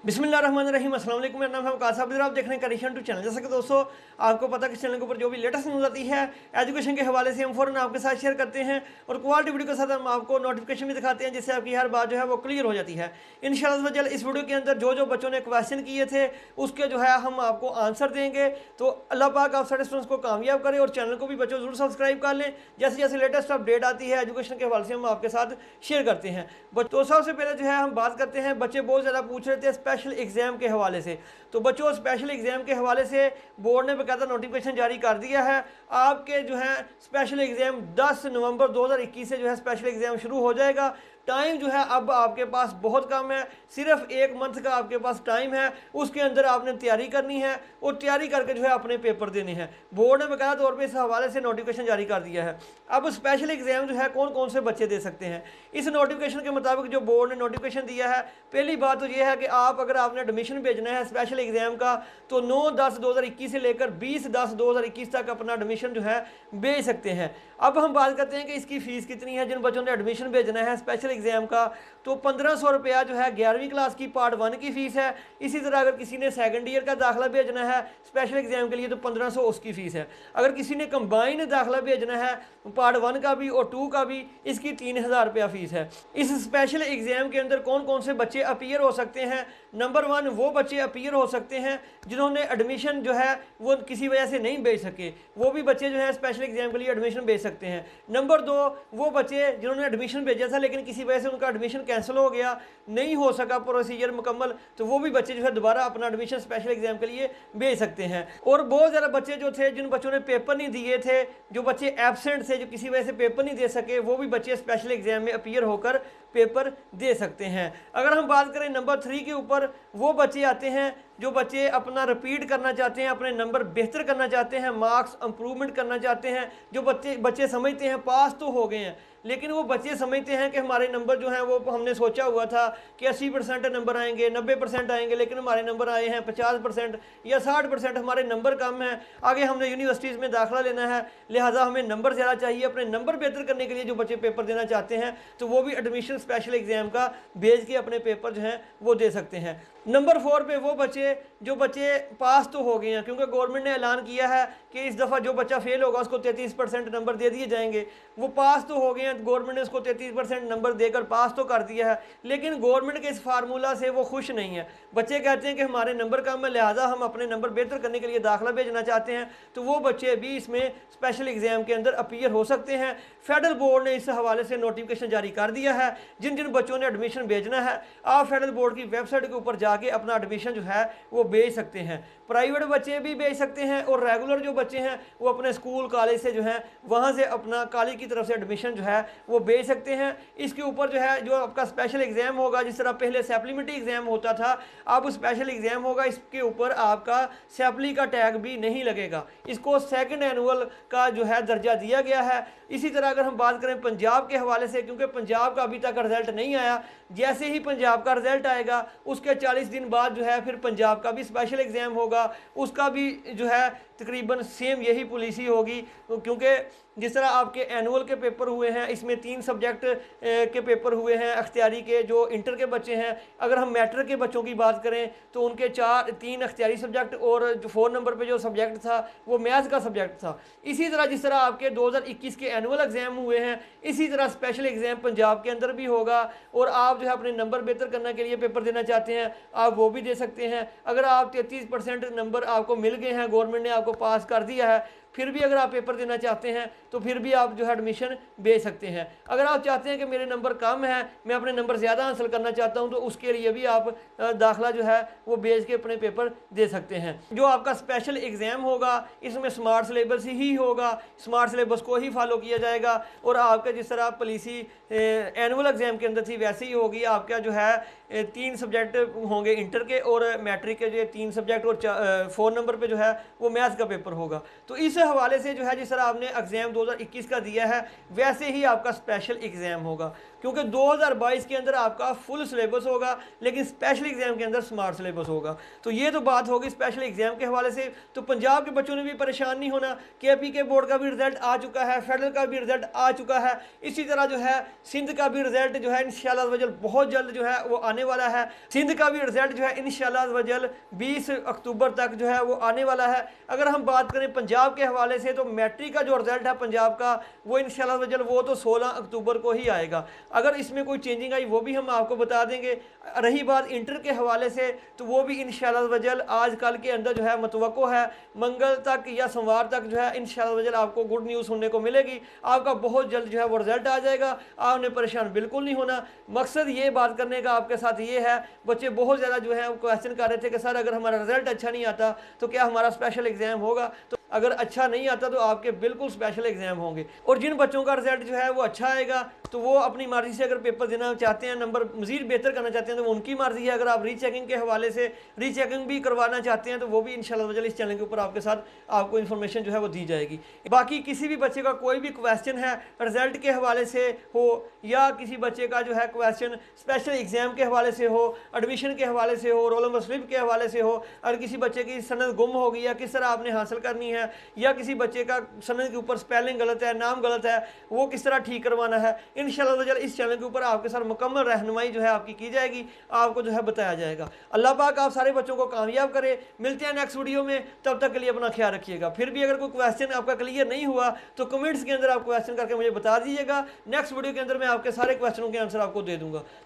बिस्मिल्लाहिर्रहमानिर्रहीम अस्सलाम वालेकुम। मेरा नाम है वकास साहब, आप देख रहे हैं कनेक्शन टू चैनल। जैसा कि दोस्तों आपको पता है कि चैनल के ऊपर जो भी लेटेस्ट न्यूज़ आती है एजुकेशन के हवाले से हम फ़ौरन आपके साथ शेयर करते हैं और क्वालिटी वीडियो के साथ हम आपको नोटिफिकेशन भी दिखाते हैं, जिससे आपकी हर बात जो है वो क्लियर हो जाती है। इंशाअल्लाह इस वीडियो के अंदर जो जो बच्चों ने क्वेश्चन किए थे उसके जो है हम आपको आंसर देंगे। तो अल्लाह पाक आप सारे स्टूडेंट्स को कामयाब करें और चैनल को भी बच्चों जरूर सब्सक्राइब कर लें। जैसे जैसे लेटेस्ट अपडेट आती है एजुकेशन के हवाले से हम आपके साथ शेयर करते हैं। तो सबसे पहले जो है हम बात करते हैं, बच्चे बहुत ज़्यादा पूछ रहे थे स्पेशल एग्जाम के हवाले से। तो बच्चों स्पेशल एग्जाम के हवाले से बोर्ड ने बकायदा नोटिफिकेशन जारी कर दिया है। आपके जो है स्पेशल एग्जाम 10 नवंबर 2021 से जो है स्पेशल एग्जाम शुरू हो जाएगा। टाइम जो है अब आपके पास बहुत कम है, सिर्फ 1 मंथ का आपके पास टाइम है। उसके अंदर आपने तैयारी करनी है और तैयारी करके जो है अपने पेपर देने हैं। बोर्ड ने बकायदा तौर पे इस हवाले से नोटिफिकेशन जारी कर दिया है। अब स्पेशल एग्जाम जो है कौन कौन से बच्चे दे सकते हैं, इस नोटिफिकेशन के मुताबिक जो बोर्ड ने नोटिफिकेशन दिया है, पहली बात तो यह है कि आप अगर आपने एडमिशन भेजना है स्पेशल एग्जाम का तो 9/10/2021 से लेकर 20/10/2021 तक अपना एडमिशन जो है भेज सकते हैं। अब हम बात करते हैं कि इसकी फ़ीस कितनी है। जिन बच्चों ने एडमिशन भेजना है स्पेशल एग्जाम का तो 1500 रुपया जो है 11वीं क्लास की पार्ट 1 की फ़ीस है। इसी तरह अगर किसी ने सेकंड ईयर का दाखिला भेजना है स्पेशल एग्जाम के लिए तो 1500 उसकी फ़ीस है। अगर किसी ने कंबाइन दाखिला भेजना है पार्ट 1 का भी और 2 का भी, इसकी 3000 रुपया फ़ीस है। इस स्पेशल एग्जाम के अंदर कौन कौन से बच्चे अपीयर हो सकते हैं? नंबर 1 वो बच्चे अपीयर हो सकते हैं जिन्होंने एडमिशन जो है वो किसी वजह से नहीं भेज सके, वो भी बच्चे जो है स्पेशल एग्जाम के लिए एडमिशन भेज सकते हैं। नंबर 2 वो बच्चे जिन्होंने एडमिशन भेजा था लेकिन किसी वजह से उनका एडमिशन कैंसिल हो गया, नहीं हो सका प्रोसीजर मुकम्मल, तो वो भी बच्चे जो है दोबारा अपना एडमिशन स्पेशल एग्जाम के लिए भेज सकते हैं। और बहुत ज़्यादा बच्चे जो थे जिन बच्चों ने पेपर नहीं दिए थे, जो बच्चे एब्सेंट थे, जो किसी वजह से पेपर नहीं दे सके, वो भी बच्चे स्पेशल एग्जाम में अपीयर होकर पेपर दे सकते हैं। अगर हम बात करें नंबर 3 के ऊपर, वो बच्चे आते हैं जो बच्चे अपना रिपीट करना चाहते हैं, अपने नंबर बेहतर करना चाहते हैं, मार्क्स इंप्रूवमेंट करना चाहते हैं। जो बच्चे समझते हैं पास तो हो गए हैं लेकिन वो बच्चे समझते हैं कि हमारे नंबर जो हैं वो हमने सोचा हुआ था कि 80% नंबर आएंगे, 90% आएंगे, लेकिन हमारे नंबर आए हैं 50% या 60%। हमारे नंबर कम हैं, आगे हमने यूनिवर्सिटीज़ में दाखिला लेना है, लिहाजा हमें नंबर ज़्यादा चाहिए। अपने नंबर बेहतर करने के लिए जो बच्चे पेपर देना चाहते हैं तो वो भी एडमिशन स्पेशल एग्जाम का भेज के अपने पेपर जो हैं वो दे सकते हैं। नंबर 4 पे वो बच्चे जो बच्चे पास तो हो गए हैं, क्योंकि गवर्नमेंट ने ऐलान किया है कि इस दफ़ा जो बच्चा फेल होगा उसको 33% नंबर दे दिए जाएंगे। वो पास तो हो गए हैं, गवर्नमेंट ने उसको 33% नंबर देकर पास तो कर दिया है, लेकिन गवर्नमेंट के इस फार्मूला से वो खुश नहीं है। बच्चे कहते हैं कि हमारे नंबर कम है, लिहाजा हम अपने नंबर बेहतर करने के लिए दाखिला भेजना चाहते हैं, तो वो बच्चे भी इसमें स्पेशल एग्जाम के अंदर अपीयर हो सकते हैं। फेडरल बोर्ड ने इस हवाले से नोटिफिकेशन जारी कर दिया है। जिन जिन बच्चों ने एडमिशन भेजना है आप फेडरल बोर्ड की वेबसाइट के ऊपर जाके अपना एडमिशन जो है वो भेज सकते हैं। प्राइवेट बच्चे भी भेज सकते हैं और रेगुलर जो बच्चे हैं वो अपने स्कूल कॉलेज से जो है वहाँ से अपना कॉलेज की तरफ से एडमिशन जो है वो भेज सकते हैं। इसके ऊपर जो है जो आपका स्पेशल एग्जाम होगा, जिस तरह पहले सप्लीमेंट्री एग्जाम होता था अब स्पेशल एग्जाम होगा, इसके ऊपर आपका सैप्ली का टैग भी नहीं लगेगा, इसको सेकंड एनुअल का जो है दर्जा दिया गया है। इसी तरह अगर हम बात करें पंजाब के हवाले से, क्योंकि पंजाब का अभी तक रिजल्ट नहीं आया, जैसे ही पंजाब का रिजल्ट आएगा उसके 40 दिन बाद जो है फिर पंजाब का भी स्पेशल एग्जाम होगा, उसका भी जो है तकरीबन सेम यही पॉलिसी होगी। क्योंकि जिस तरह आपके एनुअल के पेपर हुए हैं इसमें 3 सब्जेक्ट के पेपर हुए हैं अख्तियारी के जो इंटर के बच्चे हैं। अगर हम मैट्रिक के बच्चों की बात करें तो उनके 3 अख्तियारी सब्जेक्ट और जो 4 नंबर पे जो सब्जेक्ट था वो मैथ्स का सब्जेक्ट था। इसी तरह जिस तरह आपके 2021 के एनुअल एग्जाम हुए हैं इसी तरह स्पेशल एग्जाम पंजाब के अंदर भी होगा। और आप जो है अपने नंबर बेहतर करने के लिए पेपर देना चाहते हैं आप वो भी दे सकते हैं। अगर आप 33% नंबर आपको मिल गए हैं, गवर्नमेंट ने आपको पास कर दिया है, फिर भी अगर आप पेपर देना चाहते हैं तो फिर भी आप जो है एडमिशन भेज सकते हैं। अगर आप चाहते हैं कि मेरे नंबर कम है, मैं अपने नंबर ज़्यादा हासिल करना चाहता हूं, तो उसके लिए भी आप दाखिला जो है वो भेज के अपने पेपर दे सकते हैं। जो आपका स्पेशल एग्ज़ाम होगा इसमें स्मार्ट सिलेबस ही होगा, स्मार्ट सिलेबस को ही फॉलो किया जाएगा और आपका जिस तरह पॉलिसी एनुअल एग्ज़ाम के अंदर थी वैसे ही होगी। आपका जो है 3 सब्जेक्ट होंगे इंटर के और मैट्रिक के जो 3 सब्जेक्ट और 4 नंबर पे जो है वो मैथ्स का पेपर होगा। तो इस हवाले से जो है जिस तरह आपने एग्ज़ाम 2021 का दिया है वैसे ही आपका स्पेशल एग्ज़ाम होगा। क्योंकि 2022 के अंदर आपका फुल सिलेबस होगा, लेकिन स्पेशल एग्जाम के अंदर स्मार्ट सिलेबस होगा। तो ये तो बात होगी स्पेशल एग्जाम के हवाले से। तो पंजाब के बच्चों ने भी परेशान नहीं होना, केपी के बोर्ड का भी रिजल्ट आ चुका है, फेडरल का भी रिजल्ट आ चुका है, इसी तरह जो है सिंध का भी रिजल्ट जो है इंशाल्लाह वजल बहुत जल्द जो है वो आने वाला है। सिंध का भी रिजल्ट जो है इंशाल्लाह वजल 20 अक्टूबर तक जो है वो आने वाला है। अगर हम बात करें पंजाब के हवाले से, तो मैट्रिक का जो रिजल्ट है पंजाब का वो इंशाल्लाह वजल वो तो 16 अक्टूबर को ही आएगा। अगर इसमें कोई चेंजिंग आई वो भी हम आपको बता देंगे। रही बात इंटर के हवाले से, तो वो भी इंशाल्लाह वजल आज कल के अंदर जो है मतवक्को है मंगल तक या सोमवार तक जो है इंशाल्लाह वजल आपको गुड न्यूज़ सुनने को मिलेगी। आपका बहुत जल्द जो है वो रिजल्ट आ जाएगा, आपने परेशान बिल्कुल नहीं होना। मकसद ये बात करने का आपके साथ ये है, बच्चे बहुत ज़्यादा जो है क्वेश्चन कर रहे थे कि सर अगर हमारा रिजल्ट अच्छा नहीं आता तो क्या हमारा स्पेशल एग्जाम होगा। तो अगर अच्छा नहीं आता तो आपके बिल्कुल स्पेशल एग्जाम होंगे। और जिन बच्चों का रिजल्ट जो है वो अच्छा आएगा तो वो अपनी मर्जी से अगर पेपर देना चाहते हैं, नंबर मजीद बेहतर करना चाहते हैं, तो वो उनकी मर्जी है। अगर आप रीचेकिंग के हवाले से रीचेकिंग भी करवाना चाहते हैं तो वो भी इंशाल्लाह वजल इस चैनल के ऊपर आपके साथ आपको इन्फॉर्मेशन जो है वो दी जाएगी। बाकी किसी भी बच्चे का कोई भी क्वेश्चन है रिजल्ट के हवाले से हो, या किसी बच्चे का जो है क्वेश्चन स्पेशल एग्जाम के हवाले से हो, एडमिशन के हवाले से हो, रोल नंबर स्लिप के हवाले से हो, अगर किसी बच्चे की सनद गुम हो गई है किस तरह आपने हासिल करनी है, या किसी बच्चे का सनद के ऊपर स्पेलिंग गलत है, नाम गलत है, वो किस तरह ठीक करवाना है, इंशाल्लाह वजल इस चैनल के ऊपर आपके साथ मुकम्मल रहनुमाई जो है आपकी की जाएगी, आपको जो है बताया जाएगा। अल्लाह पाक आप सारे बच्चों को कामयाब करे। मिलते हैं नेक्स्ट वीडियो में, तब तक के लिए अपना ख्याल रखिएगा। फिर भी अगर कोई क्वेश्चन आपका क्लियर नहीं हुआ तो कमेंट्स के अंदर आप क्वेश्चन करके मुझे बता दीजिएगा। नेक्स्ट वीडियो के अंदर मैं आपके सारे क्वेश्चनों के आंसर आपको दे दूंगा।